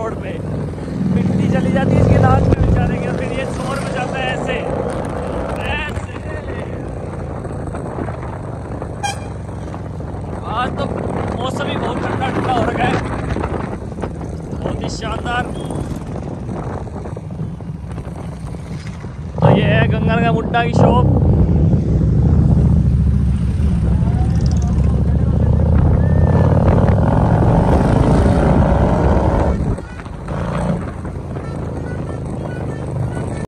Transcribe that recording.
Road पे, मिट्टी चली जाती है इसकी नाक में बेचारे के, फिर ये शोर बजाता है ऐसे ऐसे। आज तो मौसम ही बहुत ठंडा ठंडा हो रखा है, बहुत ही शानदार। तो ये है गंगानगर मुड्डा की शॉप।